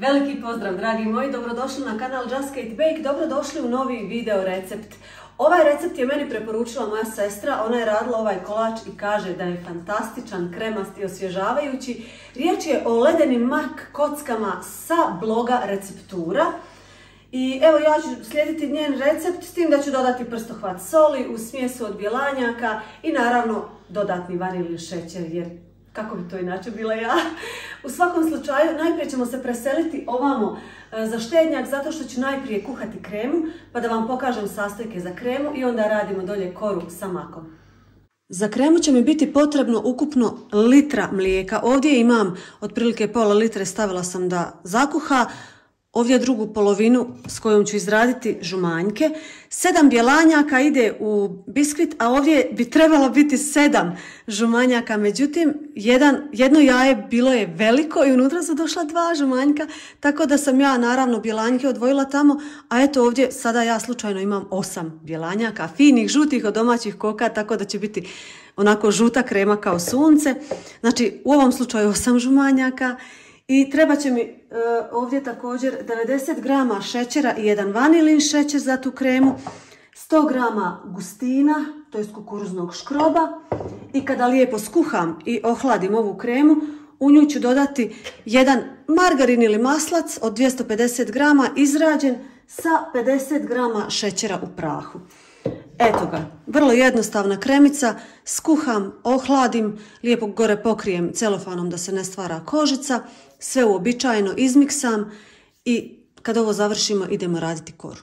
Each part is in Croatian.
Veliki pozdrav dragi moji, dobrodošli na kanal Just Kate Bake, dobrodošli u novi video recept. Ovaj recept je meni preporučila moja sestra, ona je radila ovaj kolač i kaže da je fantastičan, kremast i osvježavajući. Riječ je o ledenim mak kockama sa bloga receptura. I evo ja ću slijediti njen recept s tim da ću dodati prstohvat soli u smjesu od bjelanjaka i naravno dodatni vanilin šećer jer kako bi to inače bila ja. U svakom slučaju najprije ćemo se preseliti ovamo za štednjak zato što ću najprije kuhati kremu pa da vam pokažem sastojke za kremu i onda radimo dolje koru sa makom. Za kremu će mi biti potrebno ukupno litra mlijeka. Ovdje imam otprilike pola litre, stavila sam da zakuha. Ovdje drugu polovinu s kojom ću izraditi žumanjke. 7 bjelanjaka ide u biskvit, a ovdje bi trebalo biti 7 žumanjaka. Međutim, jedno jaje bilo je veliko i unutra su došla 2 žumanjka, tako da sam ja naravno bjelanjke odvojila tamo, a eto ovdje sada ja slučajno imam 8 bjelanjaka, finih, žutih od domaćih koka, tako da će biti onako žuta krema kao sunce. Znači u ovom slučaju 8 žumanjaka. I treba će mi ovdje također 90 grama šećera i jedan vanilin šećer za tu kremu, 100 grama gustina, to je kukuruznog škroba. I kada lijepo skuham i ohladim ovu kremu, u nju ću dodati jedan margarin ili maslac od 250 grama izrađen sa 50 grama šećera u prahu. Eto ga, vrlo jednostavna kremica, skuham, ohladim, lijepo gore pokrijem celofanom da se ne stvara kožica, sve uobičajeno izmiksam i kad ovo završimo idemo raditi koru.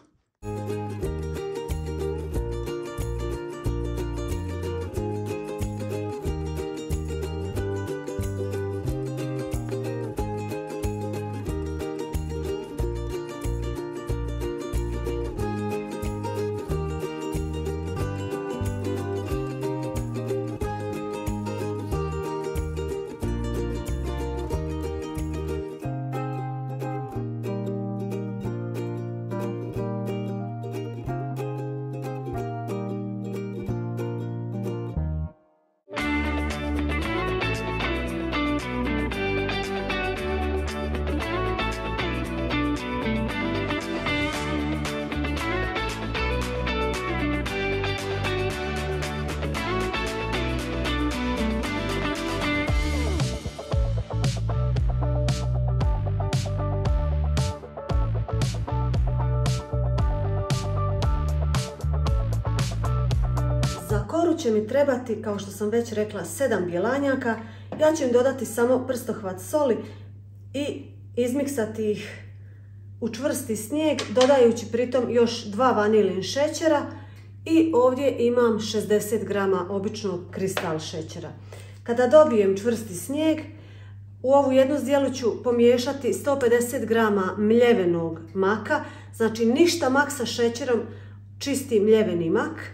Za koru će mi trebati, kao što sam već rekla, 7 bjelanjaka. Ja ću im dodati samo prstohvat soli i izmiksati ih u čvrsti snijeg, dodajući pritom još 2 vanilin šećera i ovdje imam 60 grama običnog kristal šećera. Kada dobijem čvrsti snijeg, u ovu jednu zdjelu ću pomiješati 150 grama mljevenog maka, znači ništa mak sa šećerom, čisti mljeveni mak.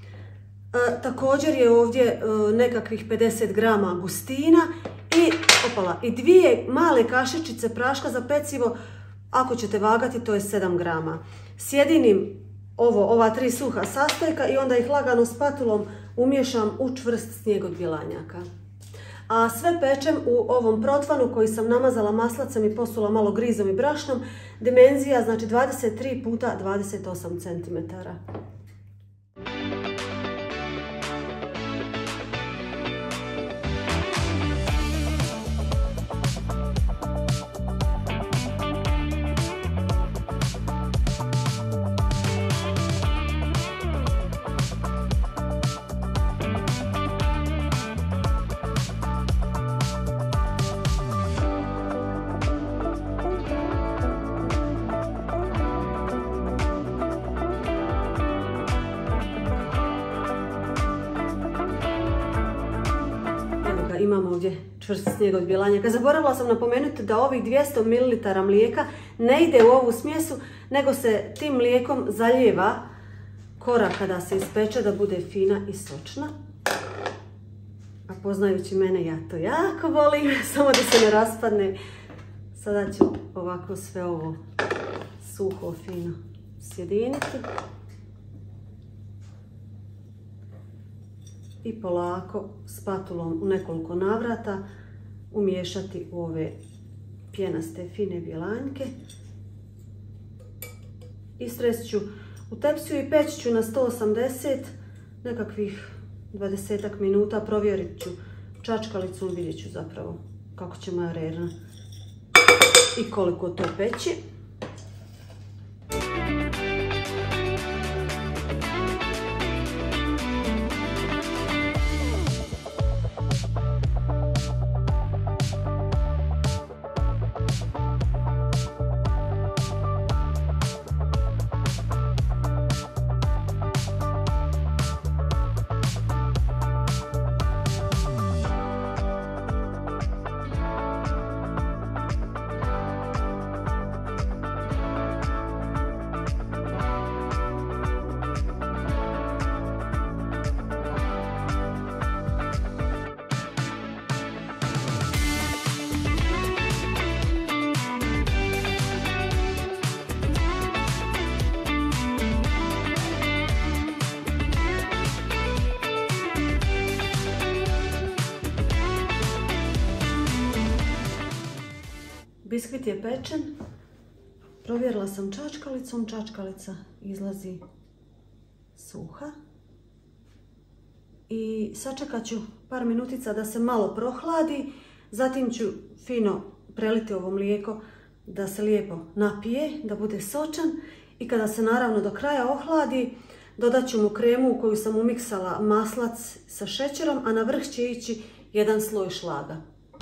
Također je ovdje nekakvih 50 grama gustina i 2 male kašičice praška za pecivo, ako ćete vagati to je 7 grama. Sjedinim ova 3 suha sastojka i onda ih lagano spatulom umiješam u čvrst snijeg od bjelanjaka. A sve pečem u ovom protvanu koji sam namazala maslacem i posula malo grizom i brašnom. Dimenzija znači 23 puta 28 cm. Imamo ovdje čvrst snijeg od bjelanjaka. Zaboravila sam napomenuti da ovih 200 ml mlijeka ne ide u ovu smjesu, nego se tim mlijekom zalijeva kora kada se ispeče da bude fina i sočna. A poznajući mene, ja to jako volim, samo da se ne raspadne. Sada ću ovako sve ovo suho, fino sjediniti. I polako spatulom u nekoliko navrata umiješati u ove pjenaste fine bjelanjke. Istresit ću u tepsiju i peći ću na 180 nekakvih 20 minuta. Provjerit ću čačkalicom, vidjet ću zapravo kako će moja rerna i koliko to peći. Biskvit je pečen, provjerila sam čačkalicom, čačkalica izlazi suha i sačekat ću par minutica da se malo prohladi, zatim ću fino preliti ovo mlijeko da se lijepo napije, da bude sočan i kada se naravno do kraja ohladi dodat ću mu kremu u koju sam umiksala maslac sa šećerom, a na vrh će ići jedan sloj šlaga.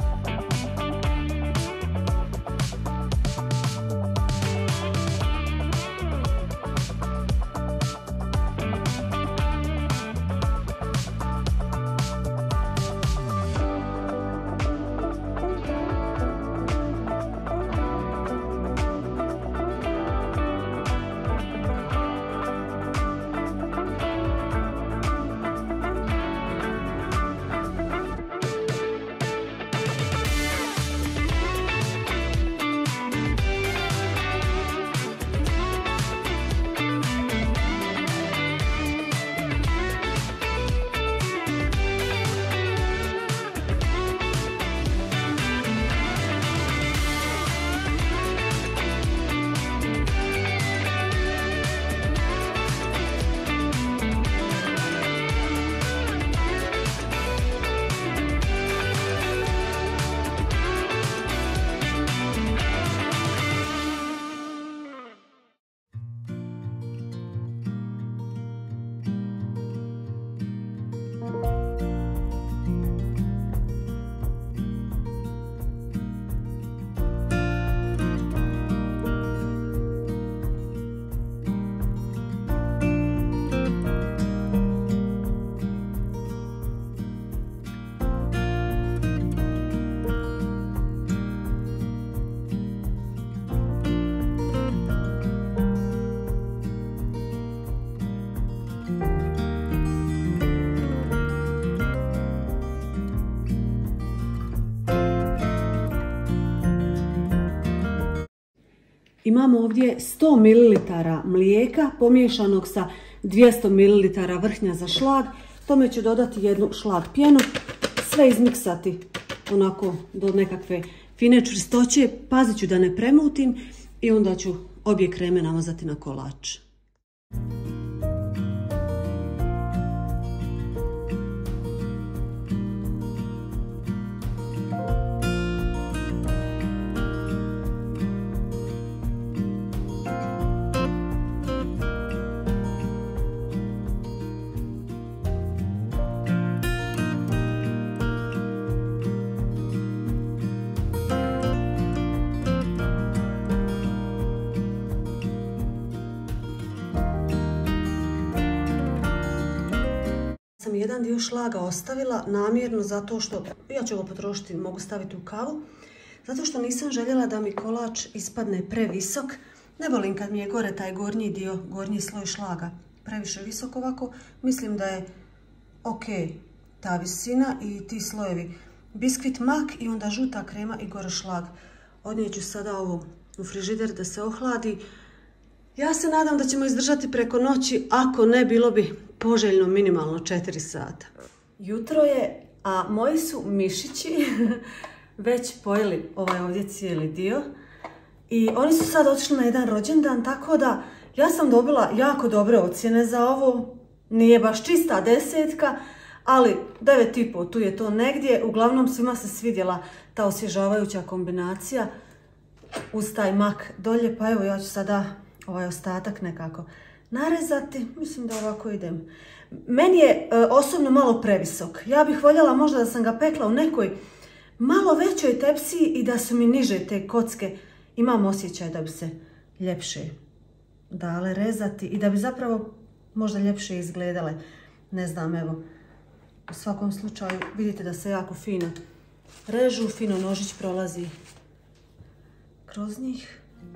Imamo ovdje 100 ml mlijeka pomiješanog sa 200 ml vrhnja za šlag. Tome ću dodati jednu šlag pjenu, sve izmiksati onako do nekakve fine čvrstoće. Pazit ću da ne premutim i onda ću obje kreme namazati na kolač. Sam jedan dio šlaga ostavila namjerno zato što, ja ću ovo potrošiti, mogu staviti u kavu, zato što nisam željela da mi kolač ispadne previsok. Ne volim kad mi je gore taj gornji dio, gornji sloj šlaga previše visok ovako. Mislim da je ok ta visina i ti slojevi. Biskvit, mak i onda žuta krema i gore šlag. Odnijeću sada ovo u frižider da se ohladi. Ja se nadam da ćemo izdržati preko noći, ako ne bilo bi poželjno minimalno 4 sata. Jutro je, a moji su mišići već pojeli ovaj ovdje cijeli dio. I oni su sad otišli na jedan rođendan, tako da ja sam dobila jako dobre ocjene za ovo. Nije baš čista 10, ali 9,5, tu je to negdje. Uglavnom svima se svidjela ta osvježavajuća kombinacija uz taj mak dolje. Pa evo ja ću sada ovaj ostatak nekako narezati. Mislim da ovako idem. Meni je osobno malo previsok. Ja bih voljela možda da sam ga pekla u nekoj malo većoj tepsiji i da su mi niže te kocke. Imam osjećaj da bi se ljepše dale rezati i da bi zapravo možda ljepše izgledale. Ne znam, evo. U svakom slučaju vidite da se jako fino režu, fino nožić prolazi kroz njih.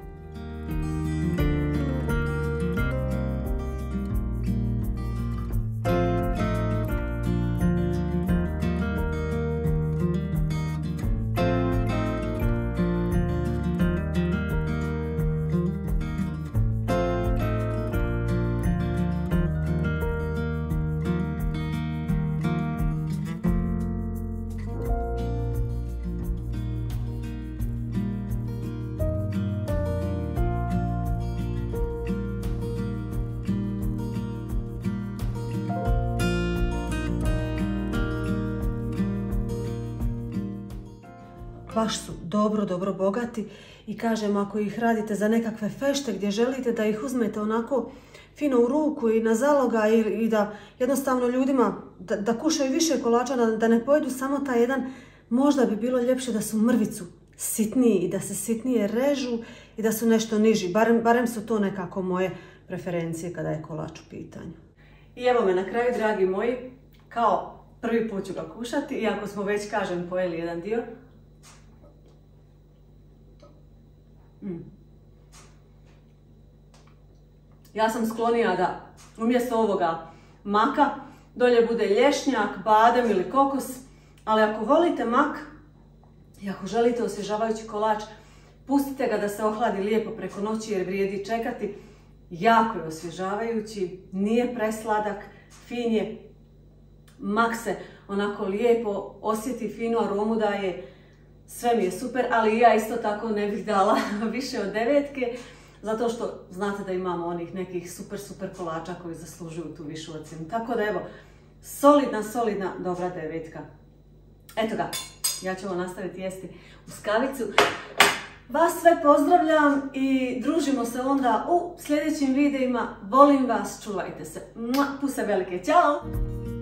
Baš su dobro bogati i kažem, ako ih radite za nekakve fešte gdje želite da ih uzmete onako fino u ruku i na zaloga i da jednostavno ljudima da kušaju više kolača, da ne pojedu samo taj jedan, možda bi bilo ljepše da su mrvicu sitniji i da se sitnije režu i da su nešto niži. Barem su to nekako moje preferencije kada je kolač u pitanju. I evo me na kraju, dragi moji, kao prvi put ću ga kušati, iako smo već, kažem, pojeli jedan dio. Ja sam sklonija da umjesto ovoga maka dolje bude lješnjak, badem ili kokos, ali ako volite mak i ako želite osvježavajući kolač, pustite ga da se ohladi lijepo preko noći jer vrijedi čekati. Jako je osvježavajući, nije presladak, fin je, mak se onako lijepo osjeti, finu aromu daje. Sve mi je super, ali ja isto tako ne bih dala više od 9, zato što znate da imamo onih nekih super kolača koji zaslužuju tu višu ocjenu. Tako da evo, solidna, dobra 9. Eto ga, ja ću ovo nastaviti jesti uz kavicu. Vas sve pozdravljam i družimo se onda u sljedećim videima. Volim vas, čuvajte se. Puse velike, ćao!